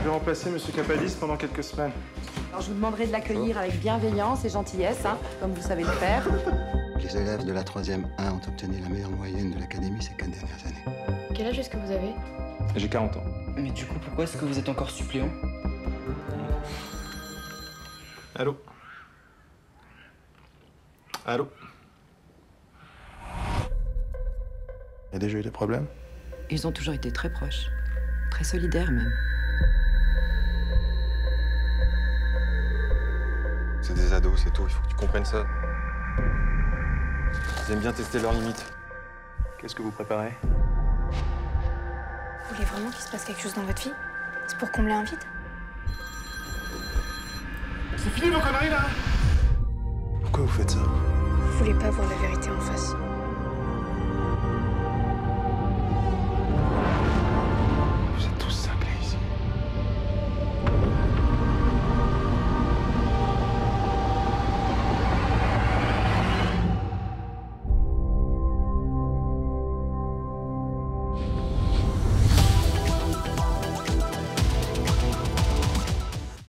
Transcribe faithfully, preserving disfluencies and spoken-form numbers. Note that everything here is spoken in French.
vais remplacer Monsieur Capadis pendant quelques semaines. Alors, je vous demanderai de l'accueillir avec bienveillance et gentillesse, hein, comme vous savez le faire. Les élèves de la troisième un ont obtenu la meilleure moyenne de l'académie ces quatre dernières années. Quel âge est-ce que vous avez? J'ai quarante ans. Mais du coup, pourquoi est-ce que vous êtes encore suppléant? Allô? Allô? Il y a déjà eu des problèmes? Ils ont toujours été très proches, très solidaires même. C'est des ados, c'est tout, il faut que tu comprennes ça. Ils aiment bien tester leurs limites. Qu'est-ce que vous préparez? Vous voulez vraiment qu'il se passe quelque chose dans votre vie? C'est pour combler un vide? C'est fini vos conneries là? Pourquoi vous faites ça? Vous voulez pas voir la vérité en face.